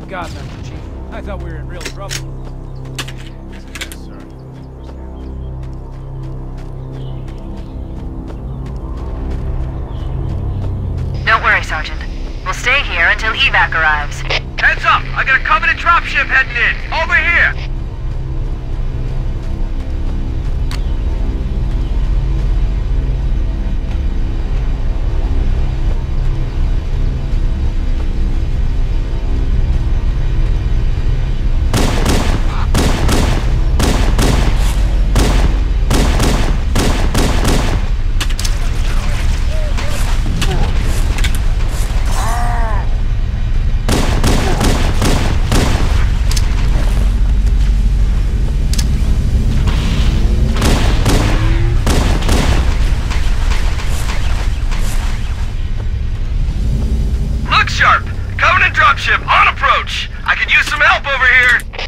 God, Master Chief. I thought we were in real trouble. Yes, sir. Don't worry, Sergeant. We'll stay here until evac arrives. Heads up! I got a Covenant dropship heading in! Over here! Sharp! Covenant dropship on approach! I could use some help over here!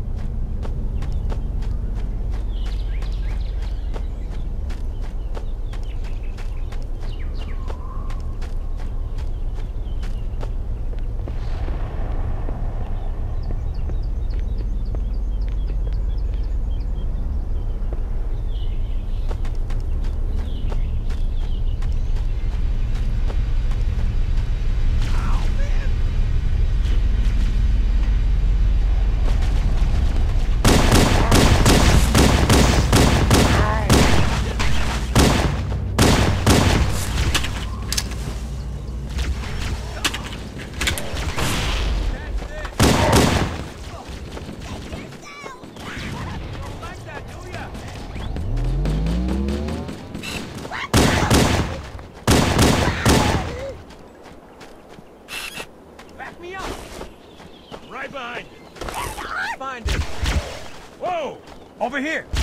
Me up! Right behind you. Find it! Whoa! Over here!